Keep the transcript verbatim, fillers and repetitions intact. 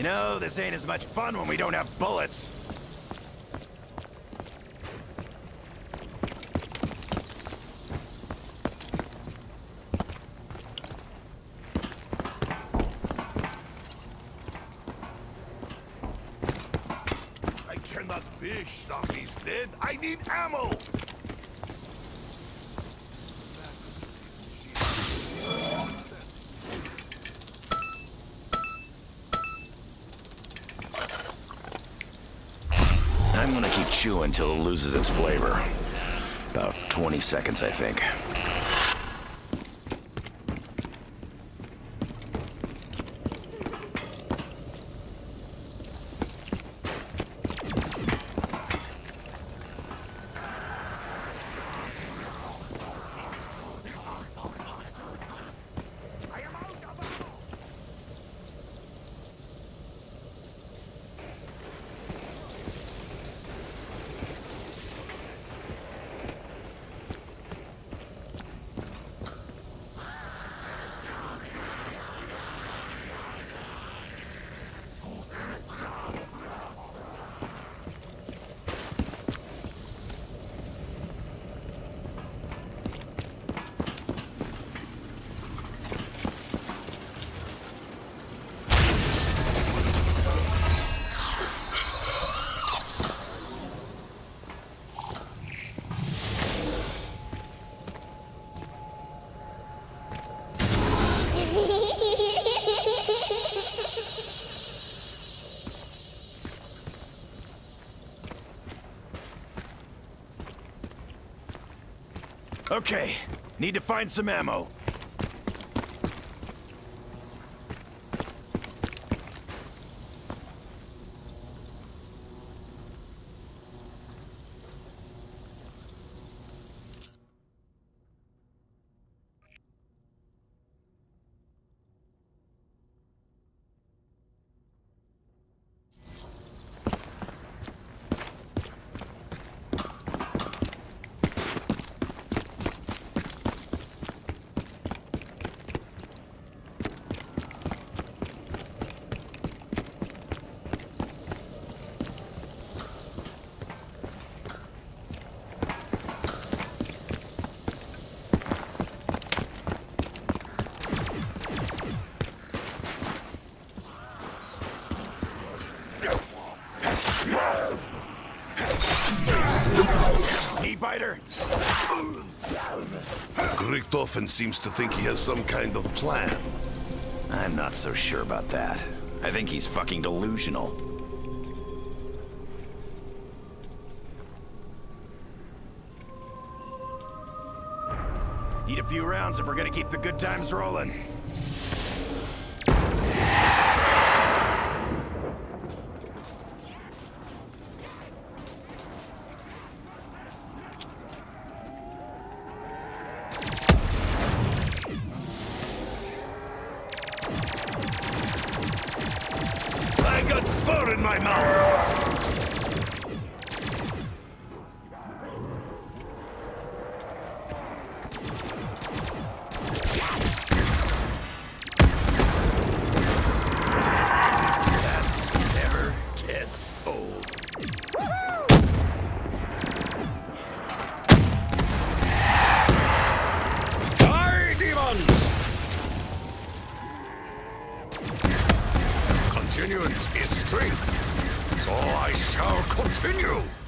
You know, this ain't as much fun when we don't have bullets. I cannot fish, Zombie's dead. I need ammo! I'm gonna keep chewing till it loses its flavor. About twenty seconds, I think. Okay, need to find some ammo. Knee biter? Richtofen seems to think he has some kind of plan. I'm not so sure about that. I think he's fucking delusional. Need a few rounds if we're gonna keep the good times rolling. I got fur in my mouth! That never gets old. Die, demon! Continuance is strength, so I shall continue.